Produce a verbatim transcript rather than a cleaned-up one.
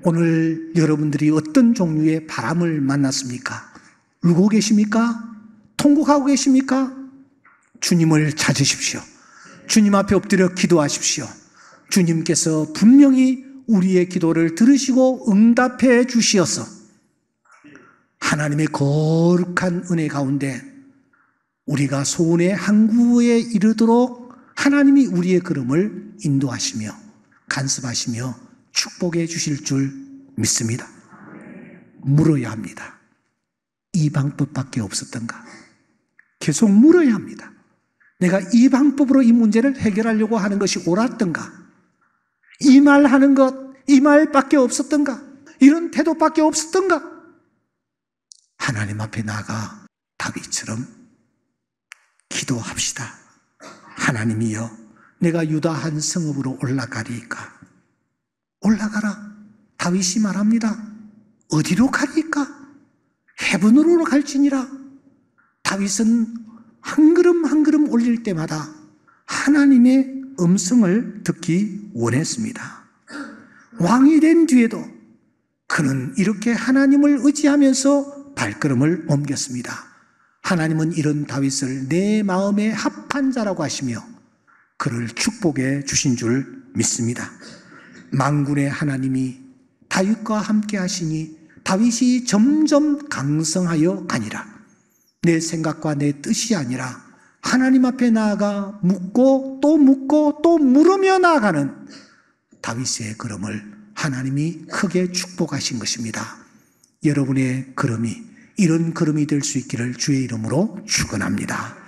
오늘 여러분들이 어떤 종류의 바람을 만났습니까? 울고 계십니까? 통곡하고 계십니까? 주님을 찾으십시오. 주님 앞에 엎드려 기도하십시오. 주님께서 분명히 우리의 기도를 들으시고 응답해 주시어서 하나님의 거룩한 은혜 가운데 우리가 소원의 항구에 이르도록 하나님이 우리의 걸음을 인도하시며 간섭하시며 축복해 주실 줄 믿습니다. 물어야 합니다. 이 방법밖에 없었던가? 계속 물어야 합니다. 내가 이 방법으로 이 문제를 해결하려고 하는 것이 옳았던가? 이 말 하는 것, 이 말밖에 없었던가? 이런 태도밖에 없었던가? 하나님 앞에 나아가 다윗처럼 기도합시다. 하나님이여, 내가 유다 한 성읍으로 올라가리이까? 올라가라. 다윗이 말합니다. 어디로 가리이까? 헤븐으로 갈지니라. 다윗은 한 걸음 한 걸음 올릴 때마다 하나님의 음성을 듣기 원했습니다. 왕이 된 뒤에도 그는 이렇게 하나님을 의지하면서 발걸음을 옮겼습니다. 하나님은 이런 다윗을 내 마음에 합한 자라고 하시며 그를 축복해 주신 줄 믿습니다. 만군의 하나님이 다윗과 함께 하시니 다윗이 점점 강성하여 가니라. 내 생각과 내 뜻이 아니라 하나님 앞에 나아가 묻고 또 묻고 또 물으며 나아가는 다윗의 걸음을 하나님이 크게 축복하신 것입니다. 여러분의 걸음이 이런 걸음이 될 수 있기를 주의 이름으로 축원합니다.